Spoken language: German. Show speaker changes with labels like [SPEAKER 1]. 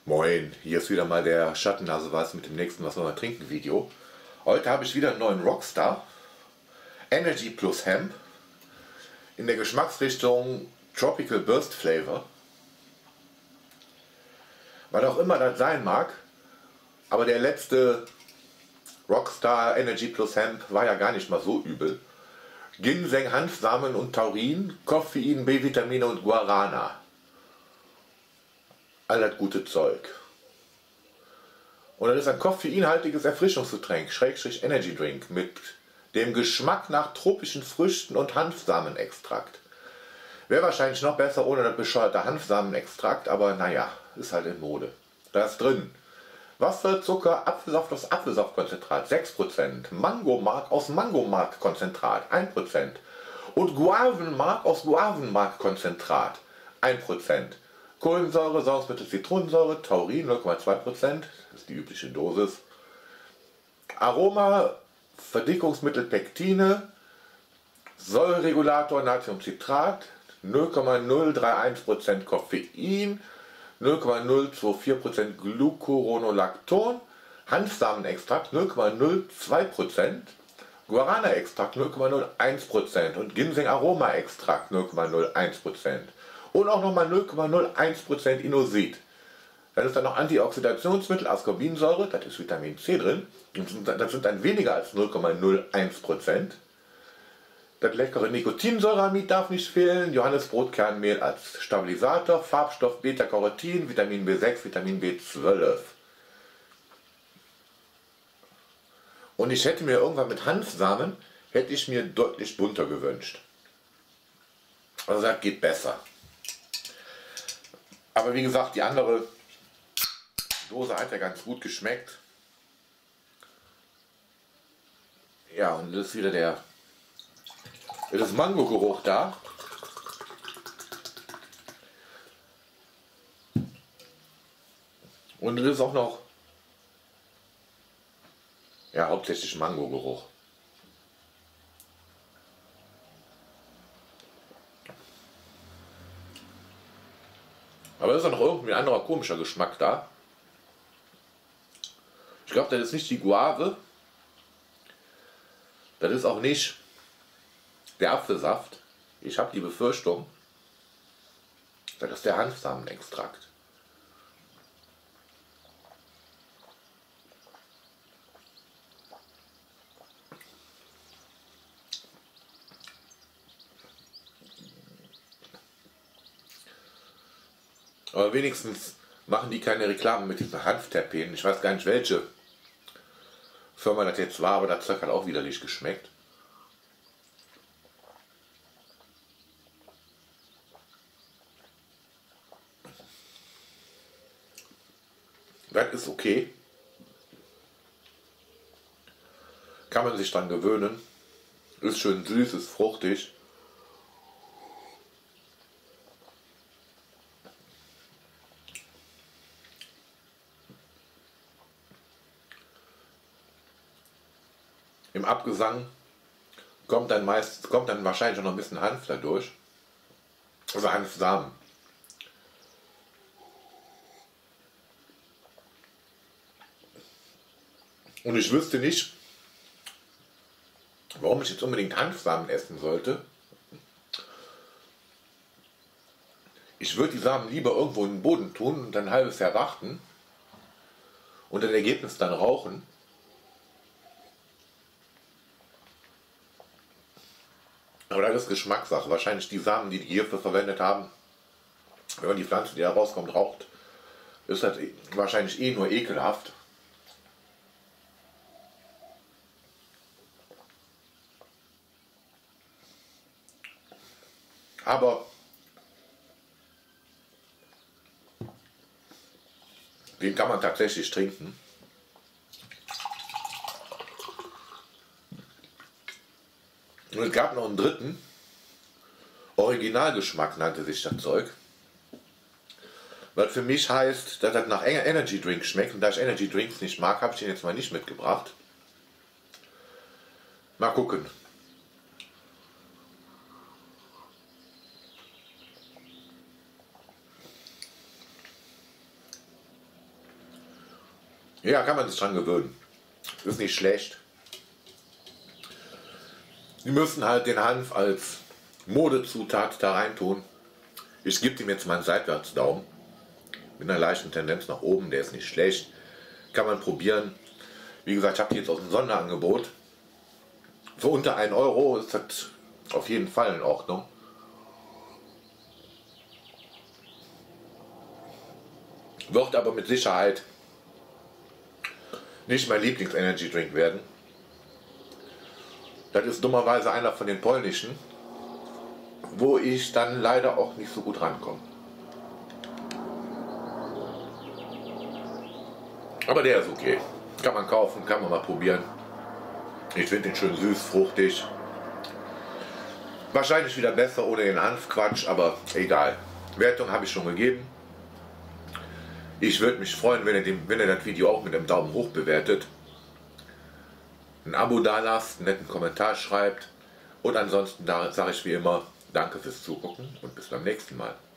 [SPEAKER 1] Moin, hier ist wieder mal der Schattennase mit dem nächsten Was wollen wir trinken Video. Heute habe ich wieder einen neuen Rockstar, Energy plus Hemp, in der Geschmacksrichtung Tropical Burst Flavor. Was auch immer das sein mag, aber der letzte Rockstar Energy plus Hemp war ja gar nicht mal so übel. Ginseng, Hanfsamen und Taurin, Koffein, B-Vitamine und Guarana. All das gute Zeug. Und das ist ein koffeinhaltiges Erfrischungsgetränk, Schrägstrich Energy Drink, mit dem Geschmack nach tropischen Früchten und Hanfsamenextrakt. Wäre wahrscheinlich noch besser ohne das bescheuerte Hanfsamenextrakt, aber naja, ist halt in Mode. Da ist drin Wasser, Zucker, Apfelsaft aus Apfelsaftkonzentrat 6%, Mangomark aus Mangomarkkonzentrat 1% und Guavenmark aus Guavenmarkkonzentrat 1%. Kohlensäure, Säurungsmittel, Zitronensäure, Taurin 0,2%, das ist die übliche Dosis. Aroma, Verdickungsmittel, Pektine, Säureregulator, Natriumcitrat, 0,031% Koffein, 0,024% Glucuronolacton, Hanfsamenextrakt 0,02%, Guarana-Extrakt 0,01% und Ginseng-Aroma-Extrakt 0,01%. Und auch nochmal 0,01% Inosit. Dann ist da noch Antioxidationsmittel, Ascorbinsäure, das ist Vitamin C drin. Das sind dann weniger als 0,01%. Das leckere Nikotinsäureamid darf nicht fehlen. Johannisbrotkernmehl als Stabilisator, Farbstoff Beta-Carotin, Vitamin B6, Vitamin B12. Und ich hätte mir irgendwann mit Hanfsamen, hätte ich mir deutlich bunter gewünscht. Also das geht besser. Aber wie gesagt, die andere Dose hat ja ganz gut geschmeckt. Ja, und das ist wieder das Mango-Geruch da. Und es ist auch noch, ja, hauptsächlich Mango-Geruch. Aber es ist auch noch irgendwie ein anderer komischer Geschmack da. Ich glaube, das ist nicht die Guave. Das ist auch nicht der Apfelsaft. Ich habe die Befürchtung, das ist der Hanfsamenextrakt. Aber wenigstens machen die keine Reklame mit diesen Hanfterpenen. Ich weiß gar nicht, welche Firma das jetzt war, aber das Zeug hat auch widerlich geschmeckt. Das ist okay. Kann man sich dran gewöhnen. Ist schön süß, ist fruchtig. Im Abgesang kommt dann wahrscheinlich noch ein bisschen Hanf dadurch. Also Hanfsamen. Und ich wüsste nicht, warum ich jetzt unbedingt Hanfsamen essen sollte. Ich würde die Samen lieber irgendwo in den Boden tun und dann ein halbes Jahr warten und das Ergebnis dann rauchen. Aber das ist Geschmackssache. Wahrscheinlich die Samen, die hierfür verwendet haben, wenn man die Pflanze, die da rauskommt, raucht, ist das wahrscheinlich eh nur ekelhaft. Aber den kann man tatsächlich trinken. Und es gab noch einen dritten, Originalgeschmack nannte sich das Zeug. Was für mich heißt, dass das nach Energy Drink schmeckt. Und da ich Energy Drinks nicht mag, habe ich den jetzt mal nicht mitgebracht. Mal gucken. Ja, kann man sich dran gewöhnen. Ist nicht schlecht. Die müssen halt den Hanf als Modezutat da reintun. Ich gebe ihm jetzt mal einen Seitwärtsdaumen. Mit einer leichten Tendenz nach oben, der ist nicht schlecht. Kann man probieren. Wie gesagt, ich habe die jetzt aus dem Sonderangebot. Für unter 1 Euro ist das auf jeden Fall in Ordnung. Wird aber mit Sicherheit nicht mein Lieblings-Energy-Drink werden. Das ist dummerweise einer von den polnischen, wo ich dann leider auch nicht so gut rankomme. Aber der ist okay. Kann man kaufen, kann man mal probieren. Ich finde den schön süß, fruchtig. Wahrscheinlich wieder besser ohne den Hanfquatsch, aber egal. Wertung habe ich schon gegeben. Ich würde mich freuen, wenn ihr das Video auch mit einem Daumen hoch bewertet. Ein Abo da lasst, einen netten Kommentar schreibt. Und ansonsten sage ich wie immer, danke fürs Zugucken und bis beim nächsten Mal.